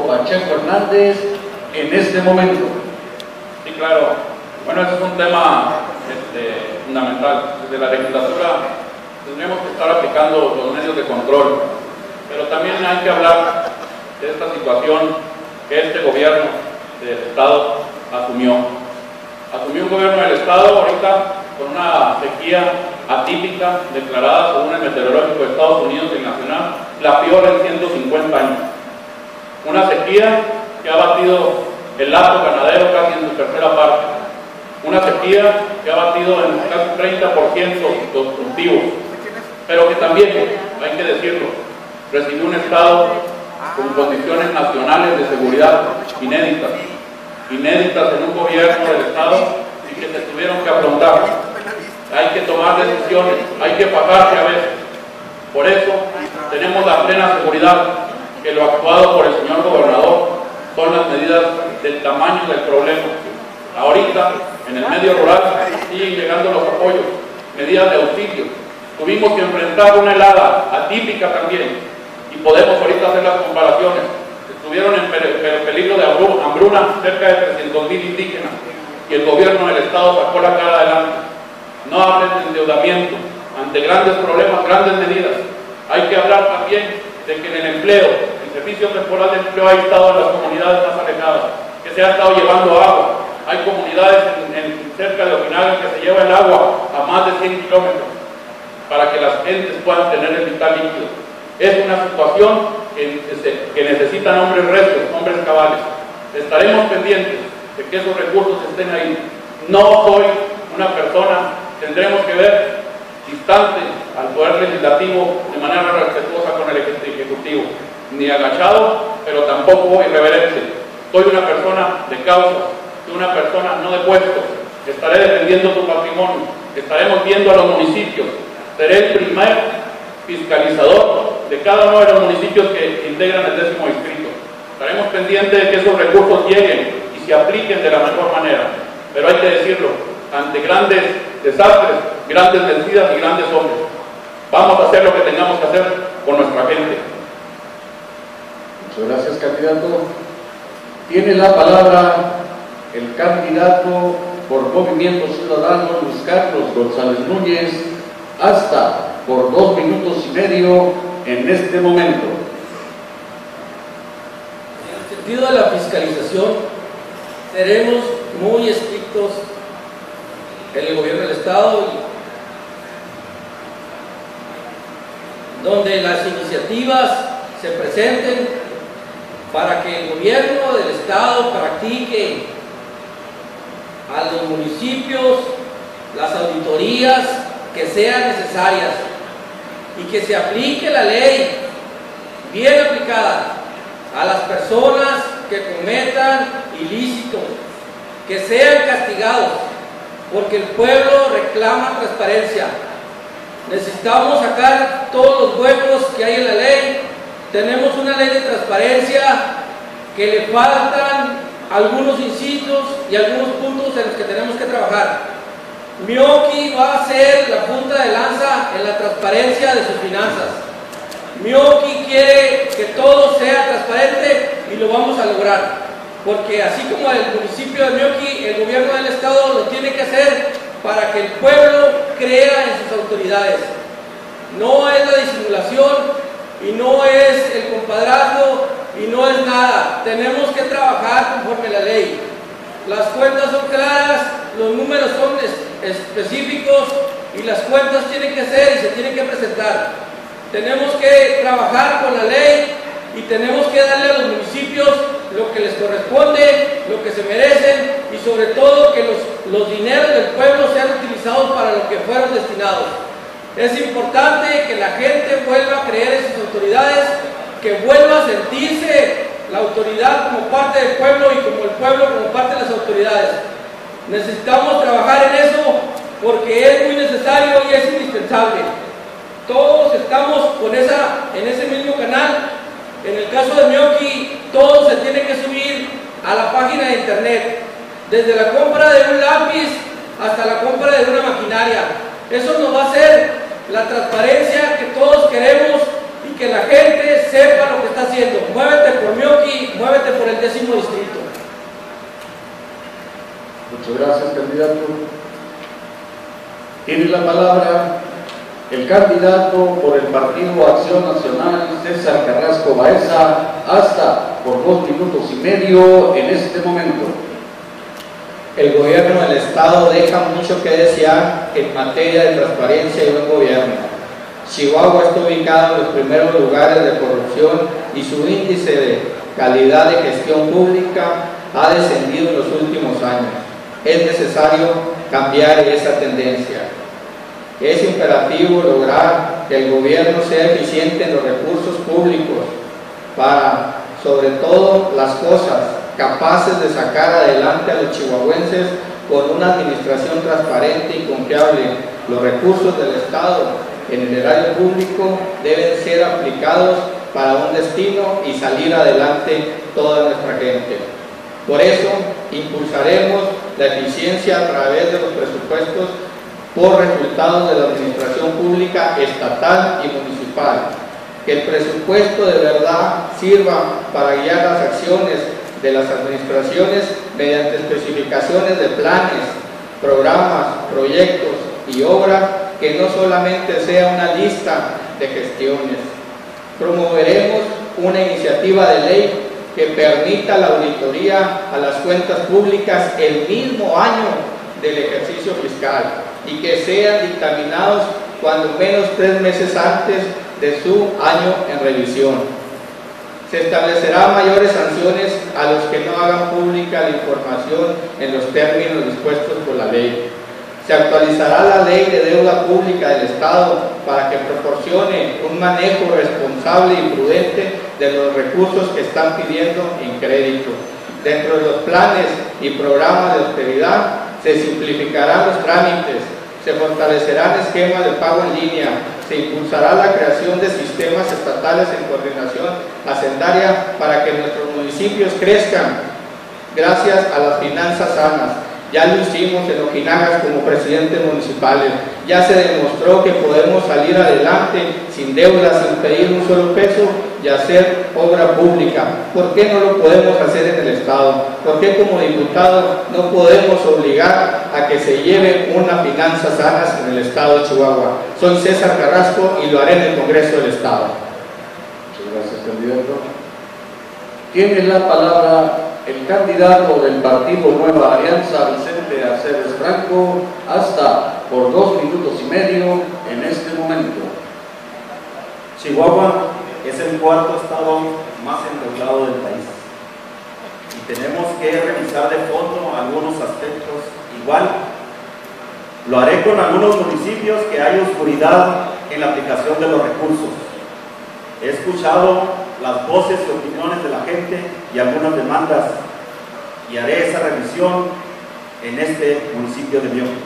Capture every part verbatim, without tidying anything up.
Alberto Pacheco Hernández en este momento. Sí, claro. Bueno, ese es un tema este, fundamental. Desde la legislatura tendremos que estar aplicando los medios de control, pero también hay que hablar de esta situación que este gobierno del Estado asumió. Asumió un gobierno del Estado ahorita con una sequía atípica declarada según el meteorológico de Estados Unidos y el nacional, la peor en ciento cincuenta años. Una sequía que ha batido el lato ganadero casi en su tercera parte. Una sequía que ha batido en casi treinta por ciento los cultivos, pero que también, hay que decirlo, recibió un Estado con condiciones nacionales de seguridad inéditas, inéditas en un gobierno del Estado y que se tuvieron que afrontar. Hay que tomar decisiones, hay que pagarse a veces. Por eso tenemos la plena seguridad que lo actuado por el señor gobernador son las medidas del tamaño del problema. Ahorita, en el medio rural, siguen llegando los apoyos, medidas de auxilio. Tuvimos que enfrentar una helada atípica también, y podemos ahorita hacer las comparaciones. Estuvieron en peligro de hambruna cerca de trescientos mil indígenas, y el gobierno del Estado sacó la cara adelante. No hablen de endeudamiento, ante grandes problemas, grandes medidas. Hay que hablar también de que en el empleo, el servicio temporal de empleo ha estado en las comunidades más alejadas, que se ha estado llevando agua. Hay comunidades en, en, cerca de Ojinaga que se lleva el agua a más de cien kilómetros para que las gentes puedan tener el vital líquido. Es una situación que, que necesitan hombres restos, hombres cabales. Estaremos pendientes de que esos recursos estén ahí. No soy una persona, tendremos que ver distante al Poder Legislativo de manera respetuosa con el Ejecutivo, ni agachado, pero tampoco irreverente. Soy una persona de causa, soy una persona no de puestos. Estaré defendiendo tu patrimonio, estaremos viendo a los municipios, seré el primer fiscalizador de cada uno de los municipios que integran el décimo distrito. Estaremos pendientes de que esos recursos lleguen y se apliquen de la mejor manera, pero hay que decirlo, ante grandes desastres, grandes vencidas y grandes hombres. Vamos a hacer lo que tengamos que hacer por nuestra gente. Muchas gracias, candidato. Tiene la palabra el candidato por Movimiento Ciudadano, Luis Carlos González Núñez, hasta por dos minutos y medio en este momento. En el sentido de la fiscalización, seremos muy estrictos en el gobierno del Estado, donde las iniciativas se presenten para que el gobierno del Estado practique a los municipios las auditorías que sean necesarias y que se aplique la ley bien aplicada a las personas que cometan ilícitos, que sean castigados, porque el pueblo reclama transparencia. Necesitamos sacar todos los huecos que hay en la ley. Tenemos una ley de transparencia que le faltan algunos incisos y algunos puntos en los que tenemos que trabajar. Mioqui va a ser la punta de lanza en la transparencia de sus finanzas. Mioqui quiere que todo sea transparente y lo vamos a lograr, porque así como el municipio de Mioqui, el gobierno del Estado lo tiene que hacer para que el pueblo crea en sus autoridades. No es la disimulación y no es el compadrazgo y no es nada. Tenemos que trabajar conforme a la ley. Las cuentas son claras, los números son es específicos y las cuentas tienen que ser y se tienen que presentar. Tenemos que trabajar con la ley y tenemos que darle a los municipios lo que les corresponde, lo que se merecen y sobre todo que los, los dineros del pueblo sean utilizados para lo que fueron destinados. Es importante que la gente vuelva a creer en sus autoridades, que vuelva a sentirse la autoridad como parte del pueblo y como el pueblo como parte de las autoridades. Necesitamos trabajar en eso porque es muy necesario y es indispensable. Todos estamos con esa, en ese mismo canal. En el caso de Mioqui, todo se tiene que subir a la página de internet, desde la compra de un lápiz hasta la compra de una maquinaria. Eso nos va a hacer la transparencia que todos queremos y que la gente sepa lo que está haciendo. Muévete por Mioqui, muévete por el décimo distrito. Muchas gracias, candidato. Tiene la palabra el candidato por el Partido Acción Nacional, César Carrasco Baeza, hasta por dos minutos y medio en este momento. El gobierno del Estado deja mucho que desear en materia de transparencia y buen gobierno. Chihuahua está ubicado en los primeros lugares de corrupción y su índice de calidad de gestión pública ha descendido en los últimos años. Es necesario cambiar esa tendencia. Es imperativo lograr que el gobierno sea eficiente en los recursos públicos para, sobre todo, las cosas capaces de sacar adelante a los chihuahuenses con una administración transparente y confiable. Los recursos del Estado en el erario público deben ser aplicados para un destino y salir adelante toda nuestra gente. Por eso, impulsaremos la eficiencia a través de los presupuestos por resultados de la administración pública estatal y municipal. Que el presupuesto de verdad sirva para guiar las acciones de las administraciones mediante especificaciones de planes, programas, proyectos y obras, que no solamente sea una lista de gestiones. Promoveremos una iniciativa de ley que permita la auditoría a las cuentas públicas el mismo año del ejercicio fiscal y que sean dictaminados cuando menos tres meses antes de su año en revisión. Se establecerá mayores sanciones a los que no hagan pública la información en los términos dispuestos por la ley. Se actualizará la ley de deuda pública del Estado para que proporcione un manejo responsable y prudente de los recursos que están pidiendo en crédito. Dentro de los planes y programas de austeridad se simplificarán los trámites, se fortalecerán esquemas de pago en línea, se impulsará la creación de sistemas estatales en coordinación hacendaria para que nuestros municipios crezcan gracias a las finanzas sanas. Ya lo hicimos en Ojinagas como presidentes municipales, ya se demostró que podemos salir adelante sin deudas, sin pedir un solo peso y hacer obra pública. ¿Por qué no lo podemos hacer en el Estado? ¿Por qué como diputado no podemos obligar a que se lleve una finanzas sanas en el Estado de Chihuahua? Soy César Carrasco y lo haré en el Congreso del Estado. Muchas gracias, candidato. Tiene la palabra el candidato del Partido Nueva Alianza, Vicente Aceves Franco, hasta por dos minutos y medio en este momento. Chihuahua es el cuarto estado más endeudado del país y tenemos que revisar de fondo algunos aspectos. Igual lo haré con algunos municipios que hay oscuridad en la aplicación de los recursos. He escuchado las voces y opiniones de la gente y algunas demandas y haré esa revisión en este municipio de Mioqui.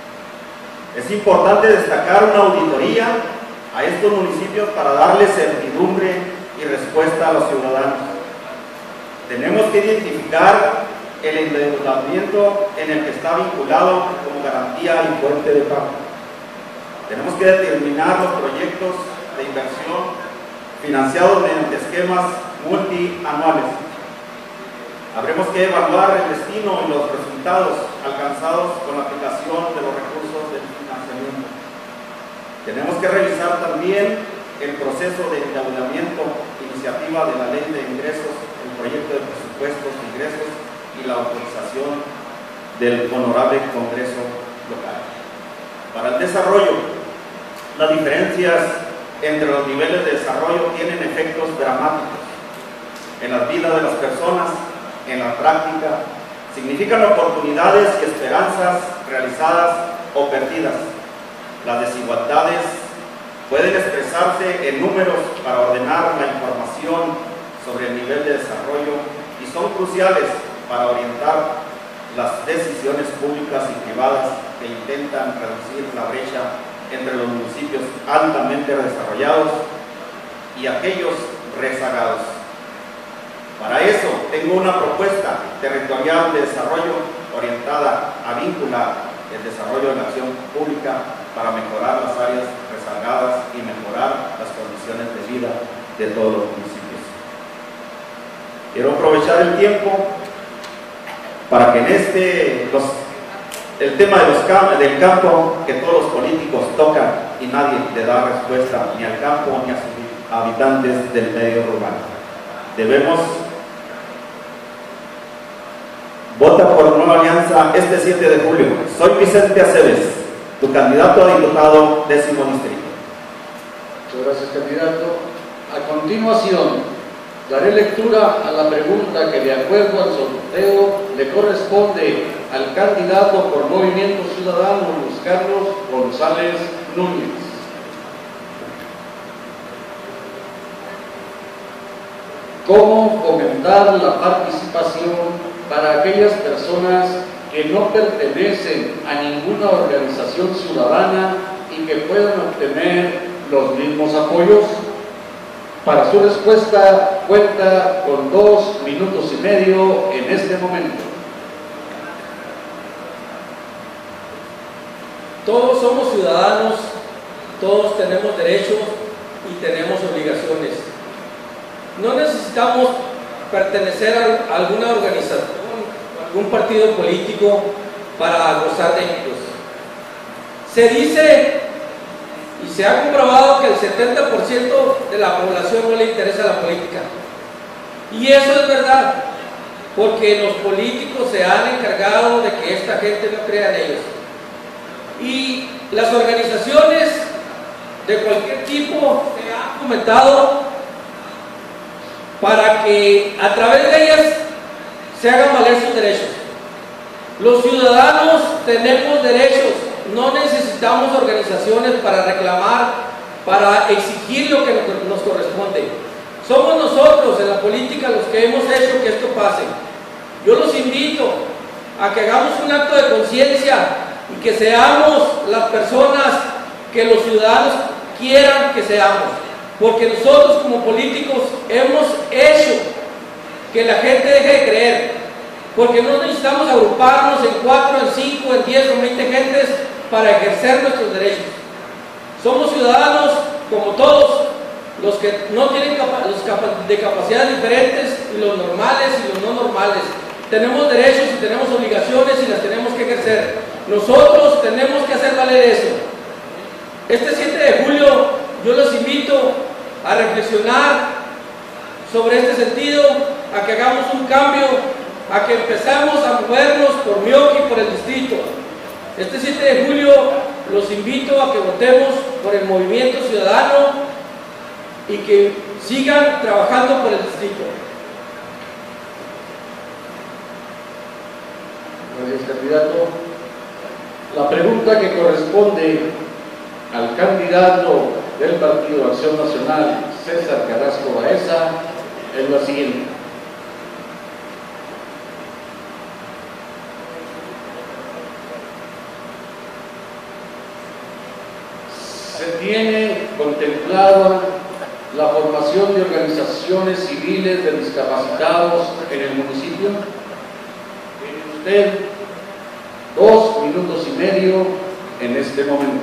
Es importante destacar una auditoría a estos municipios para darle certidumbre y respuesta a los ciudadanos. Tenemos que identificar el endeudamiento en el que está vinculado como garantía y fuente de pago. Tenemos que determinar los proyectos de inversión financiados mediante esquemas multianuales. Habremos que evaluar el destino y los resultados alcanzados con la aplicación de los recursos del financiamiento. Tenemos que revisar también el proceso de endeudamiento, iniciativa de la Ley de Ingresos, el proyecto de presupuestos de ingresos y la autorización del Honorable Congreso Local. Para el desarrollo, las diferencias entre los niveles de desarrollo tienen efectos dramáticos en las vidas de las personas, en la práctica, significan oportunidades y esperanzas realizadas o perdidas. Las desigualdades pueden expresarse en números para ordenar la información sobre el nivel de desarrollo y son cruciales para orientar las decisiones públicas y privadas que intentan reducir la brecha entre los municipios altamente desarrollados y aquellos rezagados. Para eso tengo una propuesta territorial de desarrollo orientada a vincular el desarrollo de la acción pública para mejorar las áreas rezagadas y mejorar las condiciones condiciones de vida de todos los municipios. Quiero aprovechar el tiempo para que en este, los, el tema de los, del campo, que todos los políticos tocan y nadie le da respuesta ni al campo ni a sus habitantes del medio rural. Debemos, vota por Nueva Alianza este siete de julio. Soy Vicente Aceves, tu candidato a diputado décimo distrito. Muchas gracias, candidato. A continuación, daré lectura a la pregunta que, de acuerdo al sorteo, le corresponde al candidato por Movimiento Ciudadano, Luis Carlos González Núñez. ¿Cómo fomentar la participación para aquellas personas que no pertenecen a ninguna organización ciudadana y que puedan obtener los mismos apoyos? Para su respuesta cuenta con dos minutos y medio en este momento. Todos somos ciudadanos, todos tenemos derechos y tenemos obligaciones. No necesitamos pertenecer a alguna organización, a algún partido político para gozar de ellos. Se dice y se ha comprobado que el setenta por ciento de la población no le interesa la política. Y eso es verdad, porque los políticos se han encargado de que esta gente no crea en ellos. Y las organizaciones de cualquier tipo se han fomentado para que a través de ellas se hagan valer sus derechos. Los ciudadanos tenemos derechos, no necesitamos organizaciones para reclamar, para exigir lo que nos corresponde. Somos nosotros en la política los que hemos hecho que esto pase. Yo los invito a que hagamos un acto de conciencia y que seamos las personas que los ciudadanos quieran que seamos. Porque nosotros como políticos hemos hecho que la gente deje de creer, porque no necesitamos agruparnos en cuatro, en cinco, en diez o veinte gentes para ejercer nuestros derechos. Somos ciudadanos como todos, los que no tienen capa los capa de capacidades diferentes, y los normales y los no normales. Tenemos derechos y tenemos obligaciones y las tenemos que ejercer. Nosotros tenemos que hacer valer eso. Este siete de julio yo los invito a reflexionar sobre este sentido, a que hagamos un cambio, a que empezamos a movernos por Mioqui y por el distrito. Este siete de julio los invito a que votemos por el Movimiento Ciudadano y que sigan trabajando por el distrito. Gracias, candidato. La pregunta que corresponde al candidato del Partido Acción Nacional, César Carrasco Baeza, es la siguiente. ¿Se tiene contemplada la formación de organizaciones civiles de discapacitados en el municipio? Tiene usted dos minutos y medio en este momento.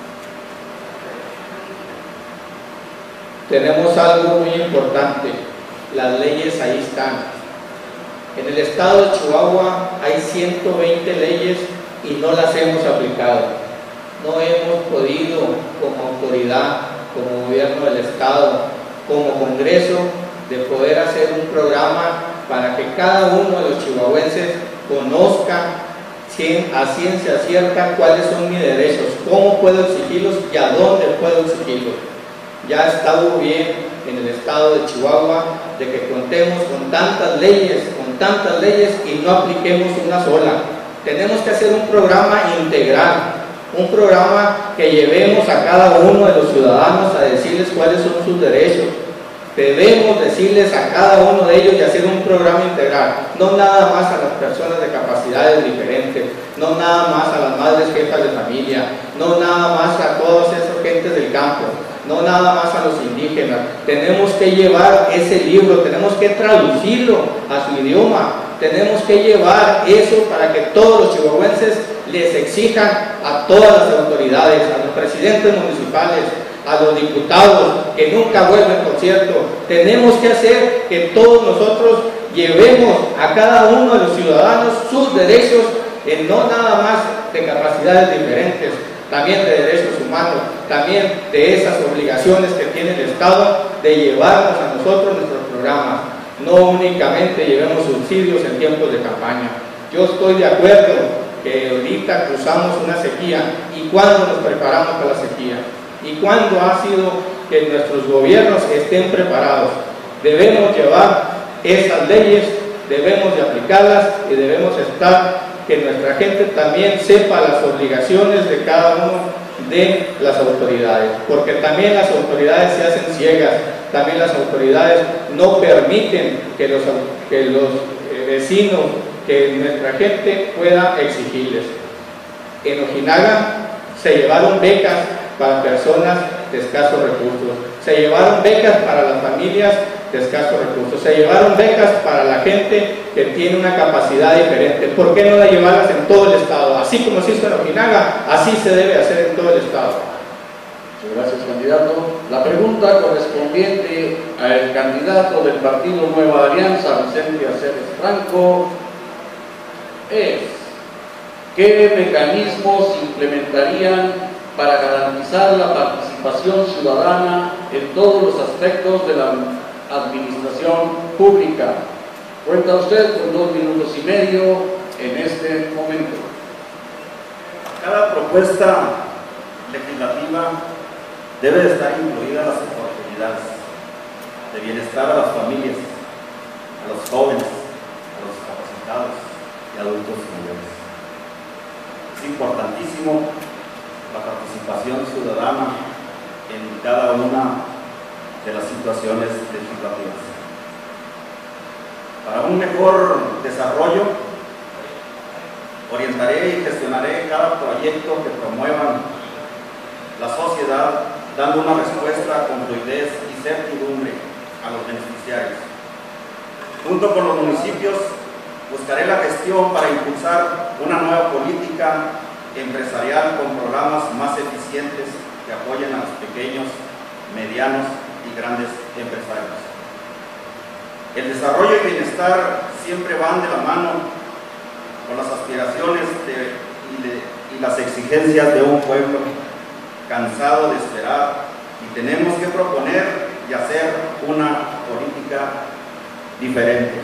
Tenemos algo muy importante, las leyes ahí están. En el estado de Chihuahua hay ciento veinte leyes y no las hemos aplicado. No hemos podido, como autoridad, como gobierno del estado, como congreso, de poder hacer un programa para que cada uno de los chihuahuenses conozca a ciencia cierta cuáles son mis derechos, cómo puedo exigirlos y a dónde puedo exigirlos. Ya está muy bien en el estado de Chihuahua de que contemos con tantas leyes, con tantas leyes y no apliquemos una sola. Tenemos que hacer un programa integral, un programa que llevemos a cada uno de los ciudadanos a decirles cuáles son sus derechos. Debemos decirles a cada uno de ellos y hacer un programa integral, no nada más a las personas de capacidades diferentes, no nada más a las madres jefas de familia, no nada más a todas esas gentes del campo, no nada más a los indígenas. Tenemos que llevar ese libro, tenemos que traducirlo a su idioma, tenemos que llevar eso para que todos los chihuahuenses les exijan a todas las autoridades, a los presidentes municipales, a los diputados, que nunca vuelven, por cierto. Tenemos que hacer que todos nosotros llevemos a cada uno de los ciudadanos sus derechos, en no nada más de capacidades diferentes, también de derechos humanos, también de esas obligaciones que tiene el Estado de llevarnos a nosotros nuestros programas. No únicamente llevemos subsidios en tiempos de campaña. Yo estoy de acuerdo que ahorita cruzamos una sequía. ¿Y cuándo nos preparamos para la sequía? ¿Y cuándo ha sido que nuestros gobiernos estén preparados? Debemos llevar esas leyes, debemos de aplicarlas y debemos estar, que nuestra gente también sepa las obligaciones de cada uno de las autoridades, porque también las autoridades se hacen ciegas, también las autoridades no permiten que los, que los eh, vecinos, que nuestra gente pueda exigirles. En Ojinaga se llevaron becas para personas de escasos recursos, se llevaron becas para las familias de escasos recursos, se llevaron becas para la gente que tiene una capacidad diferente. ¿Por qué no la llevarlas en todo el estado? Así como se hizo en Ojinaga, así se debe hacer en todo el estado. Muchas gracias, candidato. La pregunta correspondiente al candidato del partido Nueva Alianza, Vicente Aceves Franco, es: ¿qué mecanismos implementarían para garantizar la participación ciudadana en todos los aspectos de la administración pública? Cuenta usted con dos minutos y medio en este momento. Cada propuesta legislativa debe de estar incluida las oportunidades de bienestar a las familias, a los jóvenes, a los discapacitados y adultos mayores. Es importantísimo la participación ciudadana en cada una de las situaciones legislativas. Para un mejor desarrollo, orientaré y gestionaré cada proyecto que promuevan la sociedad, dando una respuesta con fluidez y certidumbre a los beneficiarios. Junto con los municipios, buscaré la gestión para impulsar una nueva política empresarial con programas más eficientes que apoyen a los pequeños, medianos y grandes empresarios. El desarrollo y bienestar siempre van de la mano con las aspiraciones de, y, de, y las exigencias de un pueblo cansado de esperar, y tenemos que proponer y hacer una política diferente.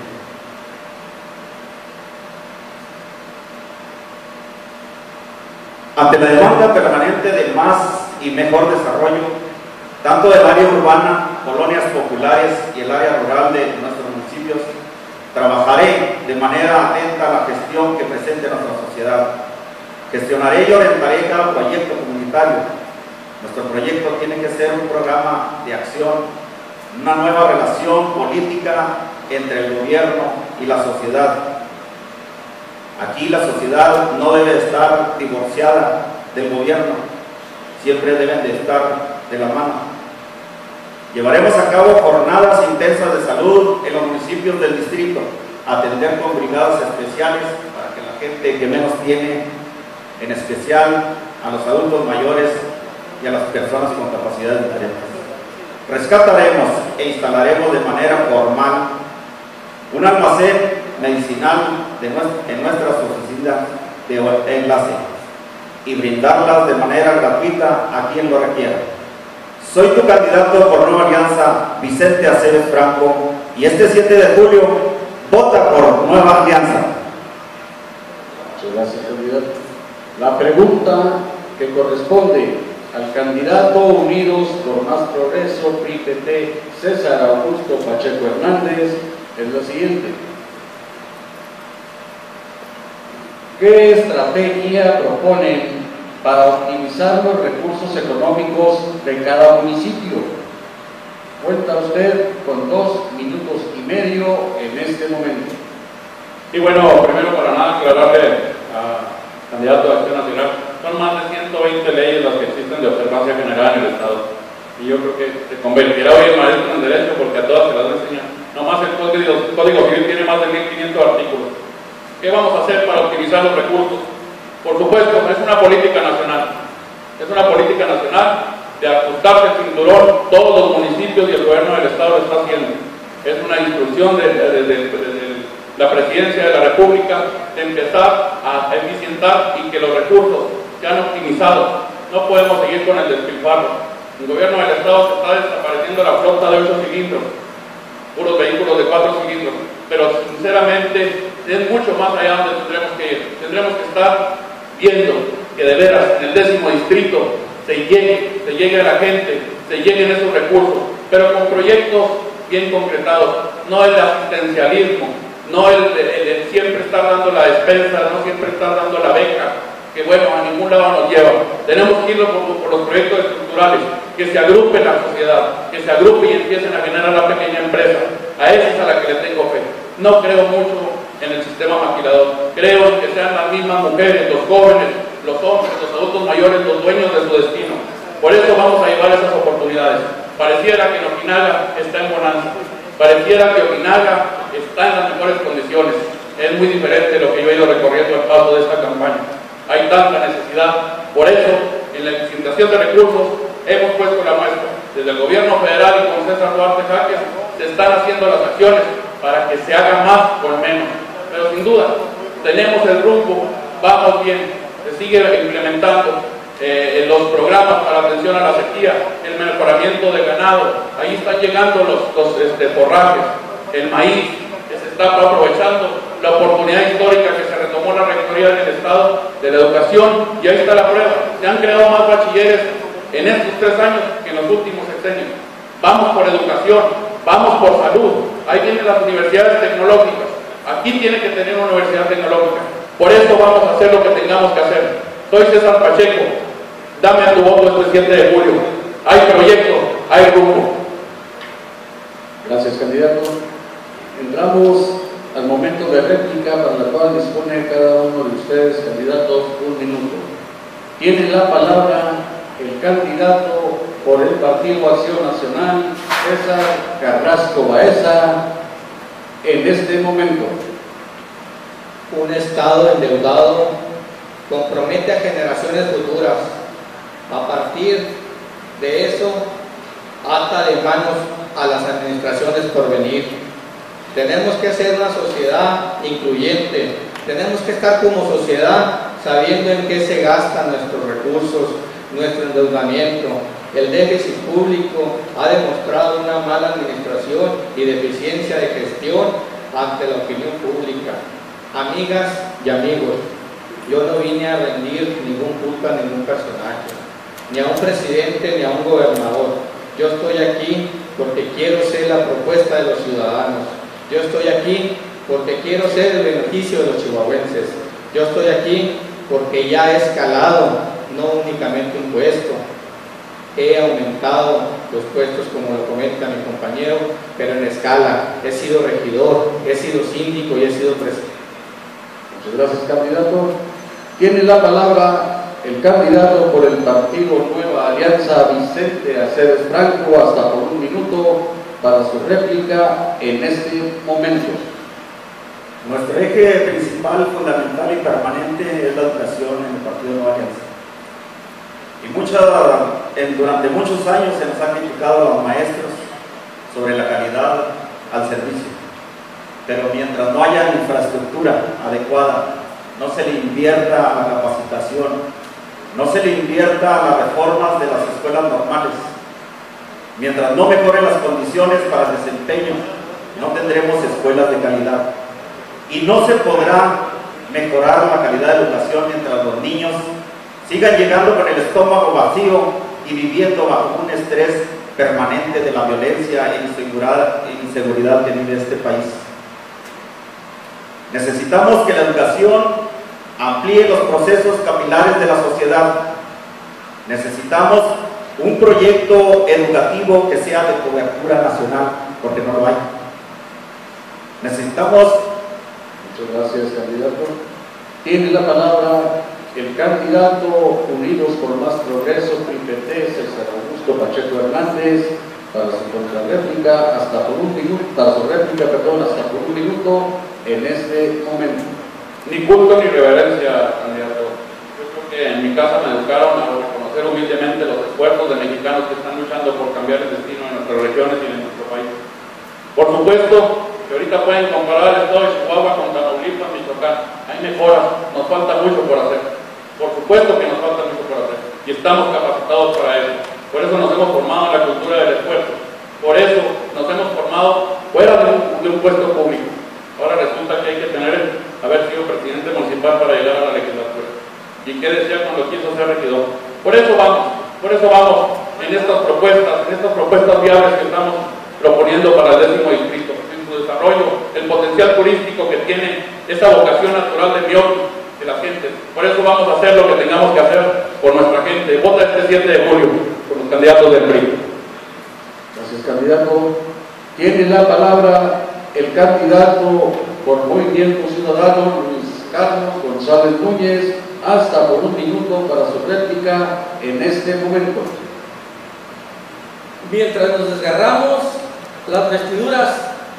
Ante la demanda permanente de más y mejor desarrollo, tanto del área urbana, colonias populares y el área rural de nuestros municipios, trabajaré de manera atenta a la gestión que presente nuestra sociedad. Gestionaré y orientaré cada proyecto comunitario. Nuestro proyecto tiene que ser un programa de acción, una nueva relación política entre el gobierno y la sociedad. Aquí la sociedad no debe estar divorciada del gobierno, siempre deben de estar de la mano. Llevaremos a cabo jornadas intensas de salud en los municipios del distrito, atender con brigadas especiales para que la gente que menos tiene, en especial a los adultos mayores y a las personas con capacidades diferentes. Rescataremos e instalaremos de manera formal un almacén medicinal de nuestra, en nuestras oficinas de enlace y brindarlas de manera gratuita a quien lo requiera. Soy tu candidato por Nueva Alianza, Vicente Aceves Franco, y este siete de julio, vota por Nueva Alianza. Muchas gracias, candidato. La pregunta que corresponde al candidato Unidos por Más Progreso, P R I P T, César Augusto Pacheco Hernández, es la siguiente: ¿qué estrategia proponen para optimizar los recursos económicos de cada municipio? Cuenta usted con dos minutos y medio en este momento. Y bueno, primero para nada aclararle a candidato de Acción Nacional, son más de ciento veinte leyes las que existen de observancia general en el Estado. Y yo creo que se convertirá hoy en maestro en Derecho porque a todas se las enseña. Nomás el Código, Código Civil tiene más de mil quinientos artículos. ¿Qué vamos a hacer para optimizar los recursos? Por supuesto, es una política nacional. Es una política nacional de ajustarse el cinturón, todos los municipios y el gobierno del Estado lo está haciendo. Es una instrucción de, de, de, de, de la Presidencia de la República de empezar a eficientar y que los recursos sean optimizados. No podemos seguir con el despilfarro. El gobierno del Estado se está desapareciendo la flota de ocho cilindros, puros vehículos de cuatro cilindros, pero sinceramente es mucho más allá donde tendremos que ir. Tendremos que estar viendo que de veras en el décimo distrito se llegue, se llegue a la gente, se lleguen esos recursos, pero con proyectos bien concretados, no el asistencialismo, no el, el, el siempre estar dando la despensa, no siempre estar dando la beca, que bueno, a ningún lado nos lleva. Tenemos que ir por, por los proyectos estructurales, que se agrupe la sociedad, que se agrupe y empiecen a generar la pequeña empresa. A esa es a la que le tengo fe. No creo mucho en el sistema maquilador. Creo que sean las mismas mujeres, los jóvenes, los hombres, los adultos mayores, los dueños de su destino. Por eso vamos a llevar esas oportunidades. Pareciera que Ojinaga está en bonanza. Pareciera que Ojinaga está en las mejores condiciones. Es muy diferente de lo que yo he ido recorriendo al paso de esta campaña. Hay tanta necesidad. Por eso, en la eficientación de recursos, hemos puesto la muestra. Desde el gobierno federal y con César Duarte Jaques se están haciendo las acciones para que se haga más con menos. Pero sin duda, tenemos el rumbo, vamos bien, se sigue implementando eh, los programas para atención a la sequía, el mejoramiento de ganado, ahí están llegando los, los este, forrajes, el maíz, que se está aprovechando, la oportunidad histórica que se retomó la rectoría del Estado de la educación, y ahí está la prueba. Se han creado más bachilleres en estos tres años que en los últimos sexenios. Vamos por educación, vamos por salud, ahí vienen las universidades tecnológicas, aquí tiene que tener una universidad tecnológica. Por eso vamos a hacer lo que tengamos que hacer. Soy César Pacheco, dame a tu voto este siete de julio. Hay proyecto, hay rumbo. Gracias, candidato. Entramos al momento de réplica, para la cual dispone cada uno de ustedes, candidatos, un minuto. Tiene la palabra el candidato por el Partido Acción Nacional, César Carrasco Baeza, en este momento. Un Estado endeudado compromete a generaciones futuras. A partir de eso, ata de manos a las administraciones por venir. Tenemos que ser una sociedad incluyente. Tenemos que estar como sociedad sabiendo en qué se gastan nuestros recursos, nuestro endeudamiento. El déficit público ha demostrado una mala administración y deficiencia de gestión ante la opinión pública. Amigas y amigos, yo no vine a rendir ningún culto a ningún personaje, ni a un presidente ni a un gobernador. Yo estoy aquí porque quiero ser la propuesta de los ciudadanos. Yo estoy aquí porque quiero ser el beneficio de los chihuahuenses. Yo estoy aquí porque ya he escalado, no únicamente un puesto. He aumentado los puestos, como lo comenta mi compañero, pero en escala. He sido regidor, he sido síndico y he sido presidente. Muchas gracias, candidato. Tiene la palabra el candidato por el Partido Nueva Alianza, Vicente Aceves Franco, hasta por un minuto para su réplica en este momento. Nuestro eje principal, fundamental y permanente es la educación en el Partido Nueva Alianza. Y mucha, en, durante muchos años se nos ha criticado a los maestros sobre la calidad al servicio. Pero mientras no haya infraestructura adecuada, no se le invierta a la capacitación, no se le invierta a las reformas de las escuelas normales, mientras no mejoren las condiciones para el desempeño, no tendremos escuelas de calidad. Y no se podrá mejorar la calidad de educación mientras los niños sigan llegando con el estómago vacío y viviendo bajo un estrés permanente de la violencia e inseguridad, e inseguridad que vive este país. Necesitamos que la educación amplíe los procesos capilares de la sociedad. Necesitamos un proyecto educativo que sea de cobertura nacional, porque no lo hay. Necesitamos... Muchas gracias, candidato. Tiene la palabra el candidato Unidos por Más Progreso, P P T, César Augusto Pacheco Hernández, para su contrarréplica, hasta por un minuto, para su réplica, perdón, hasta por un minuto en este momento. Ni culto ni reverencia, candidato. Yo creo que en mi casa me educaron a reconocer reconocer humildemente los esfuerzos de mexicanos que están luchando por cambiar el destino de nuestras regiones y de nuestro país. Por supuesto que ahorita pueden comparar el estado de Chihuahua con Tamaulipas, Michoacán. Hay mejoras, nos falta mucho por hacer. Por supuesto que nos falta mucho por hacer y estamos capacitados para eso. Por eso nos hemos formado en la cultura del esfuerzo. Por eso nos hemos formado fuera de un, de un puesto público. Ahora resulta que hay que tener, haber sido presidente municipal para llegar a la legislatura. ¿Y qué decía cuando quiso ser regidor? Por eso vamos, por eso vamos en estas propuestas, en estas propuestas viables que estamos proponiendo para el décimo distrito, en su desarrollo, el potencial turístico que tiene, esa vocación natural de Mioti, de la gente. Por eso vamos a hacer lo que tengamos que hacer por nuestra gente. Vota este siete de julio por los candidatos del P R I. Gracias, candidato. Tiene la palabra el candidato por Movimiento Ciudadano, Luis Carlos González Núñez, hasta por un minuto para su réplica en este momento. Mientras nos desgarramos las vestiduras,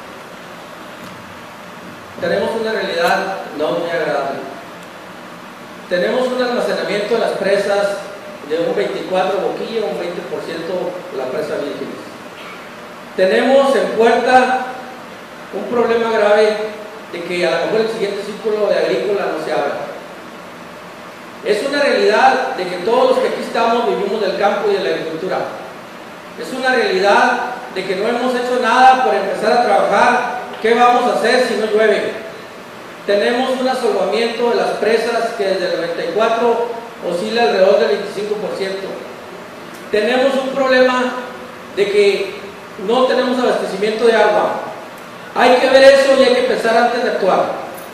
tenemos una realidad no muy agradable. Tenemos un almacenamiento de las presas de un veinticuatro boquilla, un veinte por ciento la presa vírgenes. Tenemos en Puerta un problema grave de que a lo mejor el siguiente círculo de agrícola no se abra. Es una realidad de que todos los que aquí estamos vivimos del campo y de la agricultura. Es una realidad de que no hemos hecho nada por empezar a trabajar. ¿Qué vamos a hacer si no llueve? Tenemos un asolvamiento de las presas que desde el noventa y cuatro oscila alrededor del veinticinco por ciento. Tenemos un problema de que no tenemos abastecimiento de agua. Hay que ver eso y hay que pensar antes de actuar.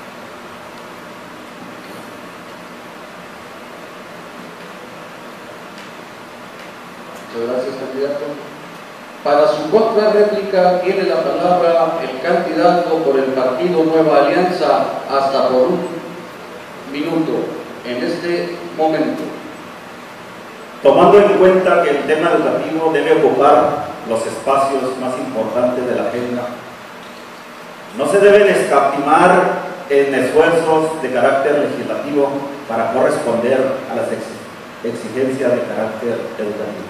Muchas gracias, candidato. Para su contrarréplica tiene la palabra el candidato por el partido Nueva Alianza, hasta por un minuto en este momento. Tomando en cuenta que el tema educativo debe ocupar los espacios más importantes de la agenda, no se deben escatimar en esfuerzos de carácter legislativo para corresponder a las exigencias de carácter educativo.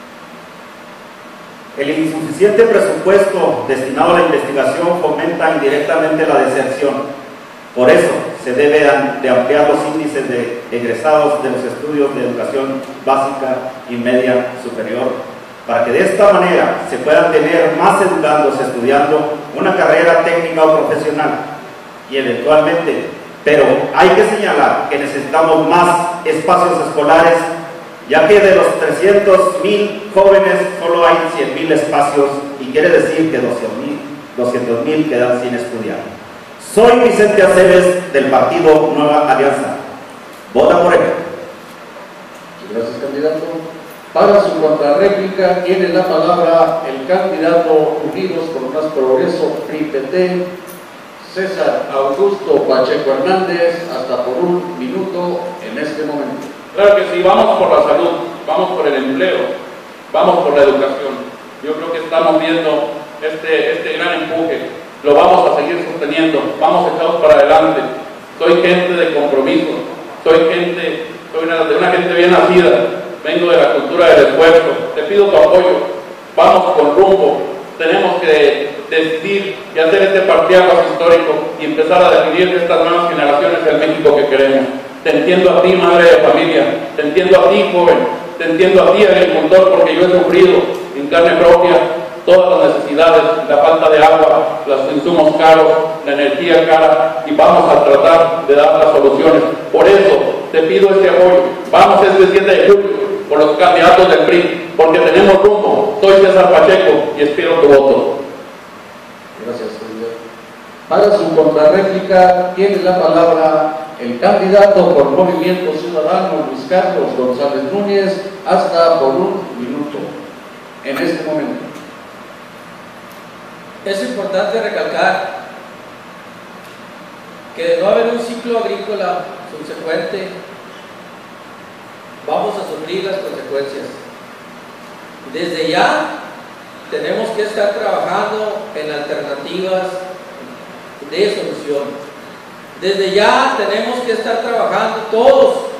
El insuficiente presupuesto destinado a la investigación fomenta indirectamente la deserción. Por eso se debe de ampliar los índices de egresados de los estudios de educación básica y media superior, para que de esta manera se puedan tener más educandos estudiando una carrera técnica o profesional y eventualmente, pero hay que señalar que necesitamos más espacios escolares, ya que de los trescientos mil jóvenes solo hay cien mil espacios y quiere decir que doscientos mil quedan sin estudiar. Soy Vicente Aceves del partido Nueva Alianza. Vota por él. Gracias, candidato. Para su contrarréplica tiene la palabra el candidato Unidos por Más Progreso, P R I P T, César Augusto Pacheco Hernández, hasta por un minuto en este momento. Claro que sí, vamos por la salud, vamos por el empleo, vamos por la educación. Yo creo que estamos viendo este, este gran empuje, lo vamos a seguir sosteniendo, vamos echados para adelante. Soy gente de compromiso, soy gente, soy una, de una gente bien nacida, vengo de la cultura del esfuerzo, te pido tu apoyo, vamos con rumbo, tenemos que decidir y hacer este parteaguas histórico y empezar a definir estas nuevas generaciones el México que queremos. Te entiendo a ti, madre de familia, te entiendo a ti, joven, te entiendo a ti, agricultor, porque yo he sufrido en carne propia todas las necesidades, la falta de agua, los insumos caros, la energía cara, y vamos a tratar de dar las soluciones. Por eso te pido este apoyo. Vamos este siete de julio por los candidatos del P R I, porque tenemos rumbo. Soy César Pacheco y espero tu voto. Gracias, candidato. Para su contrarréplica tiene la palabra el candidato por Movimiento Ciudadano, Luis Carlos González Núñez, hasta por un minuto en este momento. Es importante recalcar que de no haber un ciclo agrícola subsecuente, vamos a sufrir las consecuencias. Desde ya tenemos que estar trabajando en alternativas de solución. Desde ya tenemos que estar trabajando todos